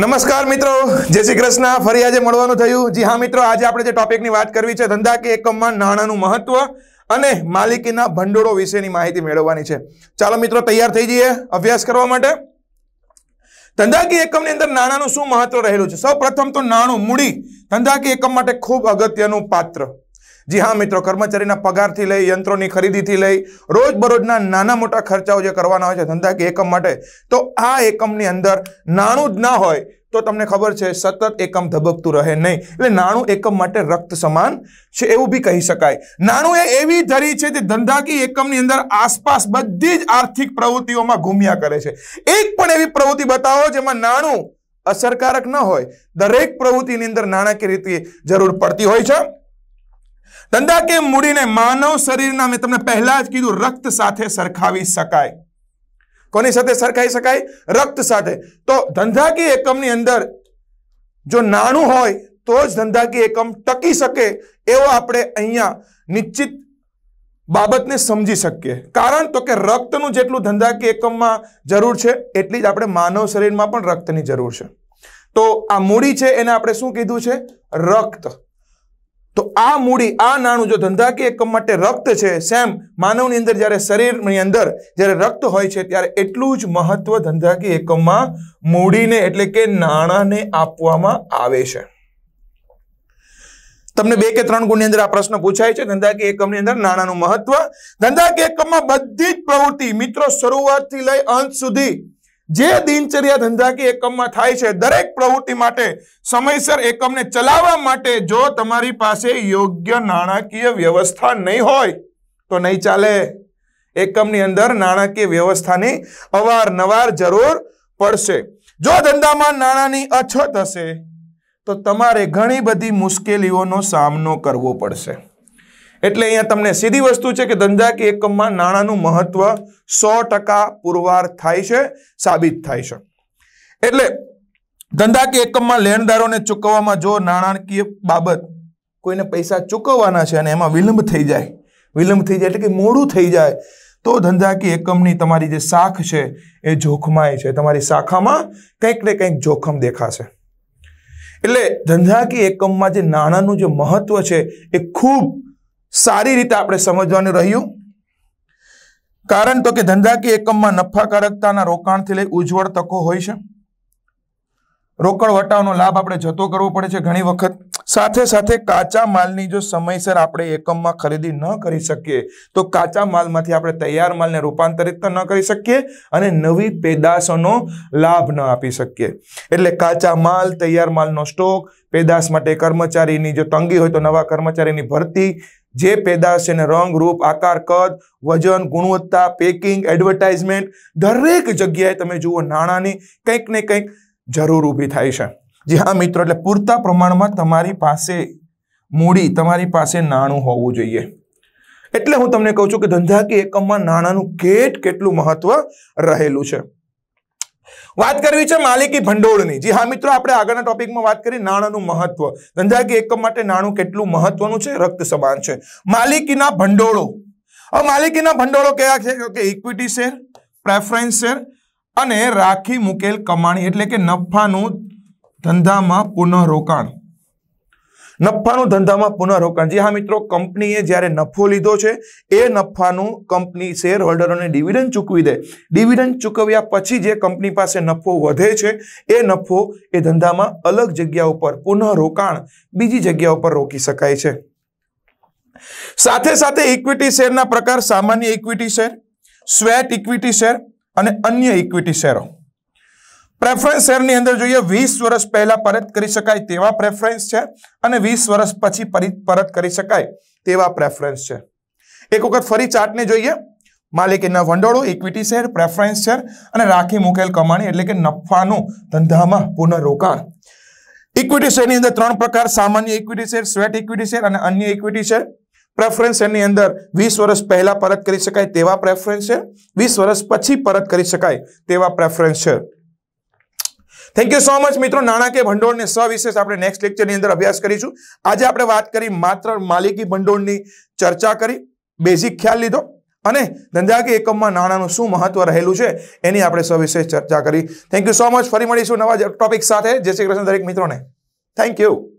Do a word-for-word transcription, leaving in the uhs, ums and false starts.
નમસ્કાર મિત્રો, જય શ્રી કૃષ્ણ. ફરી આજે મળવાનું થયું. જી હા મિત્રો, આજે આપણે જે ટોપિકની વાત કરવી છે ધંધાકીય એકમમાં નાણાંનું મહત્વ અને માલિકીના ભંડોળો વિશેની માહિતી મેળવવાની છે. ચાલો મિત્રો તૈયાર થઈ જઈએ અભ્યાસ કરવા માટે. ધંધાકીય એકમની અંદર નાણાંનું શું મહત્વ રહેલું છે? સૌ પ્રથમ તો નાણું, મૂડી ધંધાકીય એકમ માટે ખૂબ અગત્યનું પાત્ર. જી હા મિત્રો, કર્મચારીના પગારથી લઈ, યંત્રોની ખરીદીથી લઈ, રોજબરોજના નાના મોટા ખર્ચાઓ જે કરવાના હોય છે ધંધાકીય એકમ માટે, તો આ એકમની અંદર નાણું જ ના હોય તો તમને ખબર છે સતત એકમ ધબકતું રહે નહીં. એટલે નાણું એકમ માટે રક્ત સમાન છે એવું બી કહી શકાય. નાણું એ એવી ધરી છે જે ધંધાકીય એકમની અંદર આસપાસ બધી જ આર્થિક પ્રવૃત્તિઓમાં ઘૂમ્યા કરે છે. એક પણ એવી પ્રવૃત્તિ બતાવો જેમાં નાણું અસરકારક ન હોય. દરેક પ્રવૃત્તિની અંદર નાણાકીય રીતે જરૂર પડતી હોય છે. ધંધાકીય મૂડીને માનવ શરીરના, મેં તમને પહેલા જ કીધું, રક્ત સાથે સરખાવી શકાય. કોની સાથે સરખાવી શકાય? રક્ત સાથે. તો ધંધાકીય એકમની અંદર જો નાણું હોય તો જ ધંધાકીય એકમ ટકી શકે એવો આપણે અહીંયા નિશ્ચિત બાબતને સમજી શકીએ. કારણ તો કે રક્તનું જેટલું ધંધાકીય એકમમાં જરૂર છે એટલી જ આપણે માનવ શરીરમાં પણ રક્તની જરૂર છે. તો આ મૂડી છે એને આપણે શું કીધું છે? રક્ત. તો આ મૂડી, આ નાણું જો ધંધાકીય એકમ માટે રક્ત છે, સેમ માનવની અંદર જ્યારે શરીરની અંદર જ્યારે રક્ત હોય છે ત્યારે એટલું જ મહત્વ ધંધાકીય એકમમાં મૂડીને એટલે કે નાણાંને આપવામાં આવે છે. તમને બે કે ત્રણ ગુણની અંદર આ પ્રશ્ન પૂછાય છે ધંધાકીય એકમની અંદર નાણાંનું મહત્વ. ધંધાકીય એકમમાં બધી જ પ્રવૃત્તિ મિત્રો શરૂઆતથી લઈ અંત સુધી જે દિનચર્યા ધંધાકીય એકમમાં થાય છે દરેક પ્રવૃત્તિ માટે સમયસર એકમને ચલાવવા માટે જો તમારી પાસે યોગ્ય નાણાકીય વ્યવસ્થા નહીં હોય તો નહીં ચાલે. એકમની અંદર નાણાકીય વ્યવસ્થાની અવારનવાર જરૂર પડશે. જો ધંધામાં નાણાંની અછત હશે તો તમારે ઘણી બધી મુશ્કેલીઓનો સામનો કરવો પડશે. એટલે અહીંયા તમને સીધી વસ્તુ છે કે ધંધાકીય એકમમાં નાણાંનું મહત્વ સો ટકા પુરવાર થાય છે, સાબિત થાય છે. એટલે ધંધાકીય એકમમાં લેણદારોને ચૂકવવામાં જો નાણાકીય બાબત કોઈને પૈસા ચૂકવવાના છે અને એમાં વિલંબ થઈ જાય, વિલંબ થઈ જાય એટલે કે મોડું થઈ જાય તો ધંધાકીય એકમની તમારી જે શાખ છે એ જોખમાય છે. તમારી શાખામાં કંઈક ને કંઈક જોખમ દેખાશે. એટલે ધંધાકીય એકમમાં જે નાણાંનું જે મહત્વ છે એ ખૂબ સારી રીતે આપણે સમજવાનું રહ્યું. કારણ તો કે ધંધાકીય એકમમાં નફાકારકતાના રોકાણથી લઈ ઉજ્જવળ તકો હોય છે. રોકડ વટાવનો લાભ આપણે જતો કરવો પડે છે ઘણી વખત. સાથે સાથે કાચા માલની જો સમયસર આપણે એકમમાં ખરીદી ન કરી શકીએ તો કાચા માલમાંથી આપણે તૈયાર માલને રૂપાંતરિત ન કરી શકીએ અને નવી પેદાશોનો લાભ ન આપી શકીએ. એટલે કાચા માલ, તૈયાર માલનો સ્ટોક, પેદાશ માટે કર્મચારીની જો તંગી હોય તો નવા કર્મચારીની ભરતી, જે પેદાશ છે રંગ, રૂપ, આકાર, કદ, વજન, ગુણવત્તા, પેકિંગ, એડવર્ટાઇઝમેન્ટ, દરેક જગ્યાએ તમે જુઓ નાણાંની કંઈક ને કંઈક જરૂર ઊભી થાય છે. જી હા મિત્રો, એટલે પૂરતા પ્રમાણમાં તમારી પાસે મૂડી, તમારી પાસે નાણું હોવું જોઈએ. એટલે હું તમને કહું છું કે ધંધાકીય એકમમાં નાણાંનું કેટ કેટલું મહત્વ રહેલું છે. વાત કરવી છે માલિકી ભંડોળની. જી હા મિત્રો, આપણે આગળના ટોપિકમાં વાત કરી નાણાંનું મહત્વ. ધંધાકીય એકમ માટે નાણું કેટલું મહત્વનું છે, રક્ત સમાન છે. માલિકીના ભંડોળો. હવે માલિકીના ભંડોળો કયા છે? કે ઇક્વિટી શેર, પ્રેફરન્સ શેર અને રાખી મૂકેલ કમાણી એટલે કે નફાનું ધંધામાં પુનઃરોકાણ. નફાનું ધંધામાં પુનઃરોકાણ. જી હા મિત્રો, કંપનીએ જ્યારે નફો લીધો છે એ નફાનું કંપની શેર હોલ્ડરોને ડિવિડન્ડ ચૂકવી દે. ડિવિડન્ડ ચૂકવ્યા પછી જે કંપની પાસે નફો વધે છે એ નફો એ ધંધામાં અલગ જગ્યા ઉપર પુનઃરોકાણ બીજી જગ્યા ઉપર રોકી શકાય છે. સાથે સાથે ઇક્વિટી શેરના પ્રકાર સામાન્ય equity share, sweat equity share અને અન્ય ઇક્વિટી શેરો. પ્રેફરન્સ શેરની અંદર જોઈએ વીસ વર્ષ પહેલા પરત કરી શકાય તેવા પ્રેફરન્સ છે અને વીસ વર્ષ પછી પરત કરી શકાય તેવા પ્રેફરન્સ છે. એક વખત ફરી ચાર્ટને જોઈએ. માલિકીના ભંડોળો, ઇક્વિટી શેર, પ્રેફરન્સ શેર અને રાખી મૂકેલ કમાણી એટલે કે નફાનું ધંધામાં પુનઃરોકાણ. ઇક્વિટી શેરની અંદર ત્રણ પ્રકાર: સામાન્ય equity share, sweat equity share અને અન્ય ઇક્વિટી શેર. પ્રેફરન્સ શેરની અંદર વીસ વર્ષ પહેલા પરત કરી શકાય તેવા પ્રેફરન્સ શેર, વીસ વર્ષ પછી પરત કરી શકાય તેવા preference share. Thank you so much મિત્રો. નાણાકીય ભંડોળને સવિશેષ આપણે નેક્સ્ટ લેક્ચરની અંદર અભ્યાસ કરીશું. આજે આપણે વાત કરી માત્ર માલિકી ભંડોળની ચર્ચા કરી, બેઝિક ખ્યાલ લીધો. અને ધંધાકીય એકમમાં નાણાંનું શું મહત્વ રહેલું છે એની આપણે સવિશેષ ચર્ચા કરી. Thank you so much. ફરી મળીશું નવા ટોપિક સાથે. જય શ્રી કૃષ્ણ દરેક મિત્રોને. Thank you.